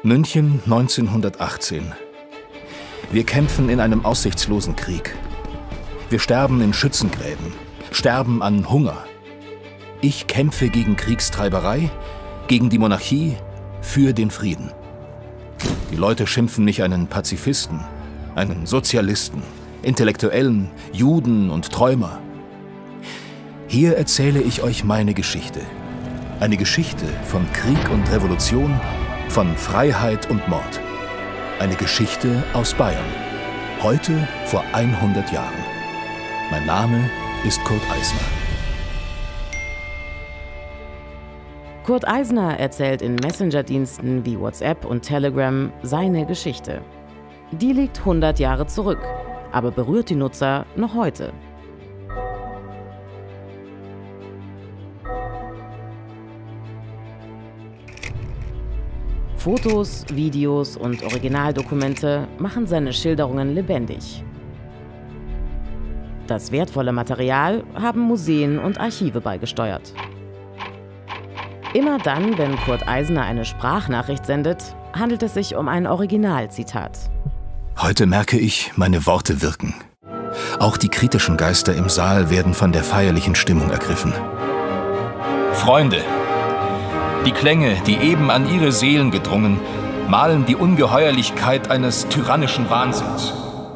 München 1918. Wir kämpfen in einem aussichtslosen Krieg. Wir sterben in Schützengräben, sterben an Hunger. Ich kämpfe gegen Kriegstreiberei, gegen die Monarchie, für den Frieden. Die Leute schimpfen mich einen Pazifisten, einen Sozialisten, Intellektuellen, Juden und Träumer. Hier erzähle ich euch meine Geschichte. Eine Geschichte von Krieg und Revolution, von Freiheit und Mord. Eine Geschichte aus Bayern. Heute vor 100 Jahren. Mein Name ist Kurt Eisner. Kurt Eisner erzählt in Messenger-Diensten wie WhatsApp und Telegram seine Geschichte. Die liegt 100 Jahre zurück, aber berührt die Nutzer noch heute. Fotos, Videos und Originaldokumente machen seine Schilderungen lebendig. Das wertvolle Material haben Museen und Archive beigesteuert. Immer dann, wenn Kurt Eisner eine Sprachnachricht sendet, handelt es sich um ein Originalzitat. Heute merke ich, meine Worte wirken. Auch die kritischen Geister im Saal werden von der feierlichen Stimmung ergriffen. Freunde! Die Klänge, die eben an ihre Seelen gedrungen, malen die Ungeheuerlichkeit eines tyrannischen Wahnsinns.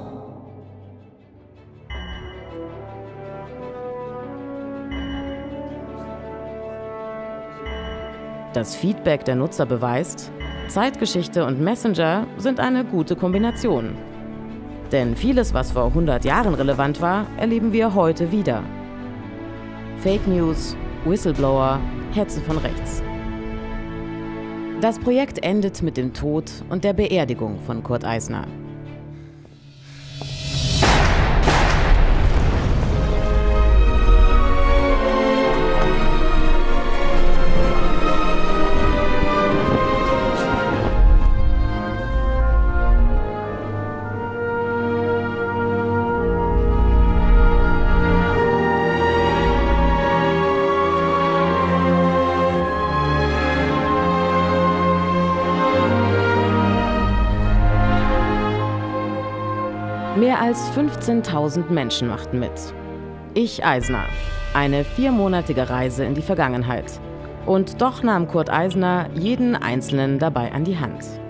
Das Feedback der Nutzer beweist, Zeitgeschichte und Messenger sind eine gute Kombination. Denn vieles, was vor 100 Jahren relevant war, erleben wir heute wieder. Fake News, Whistleblower, Hetze von rechts. Das Projekt endet mit dem Tod und der Beerdigung von Kurt Eisner. Mehr als 15.000 Menschen machten mit. Ich, Eisner. Eine 4-monatige Reise in die Vergangenheit. Und doch nahm Kurt Eisner jeden Einzelnen dabei an die Hand.